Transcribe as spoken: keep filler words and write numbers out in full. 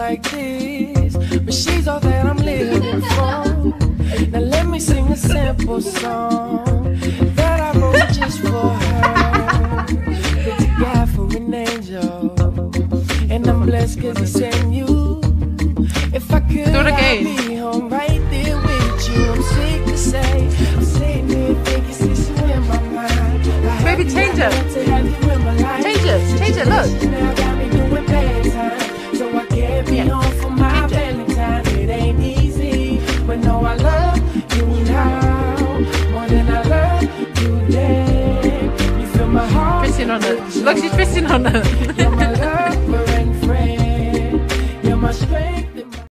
like this, but she's all that I'm living for. Now let me sing a simple song that I wrote just for her. It's a guy for an angel, and I'm blessed cause he sent you. If I could, I'd be home right there with you. I'm sick to say, I'm sitting here thinking, since you in my mind. Baby, change it. Change it, change it, look. Now got me doing bedtime, so I can't be Yeah. home for my Valentine. It ain't easy, but no, I love you now more than I love you then. You feel my heart Fishing on it. Look, she's fishing on it. You're my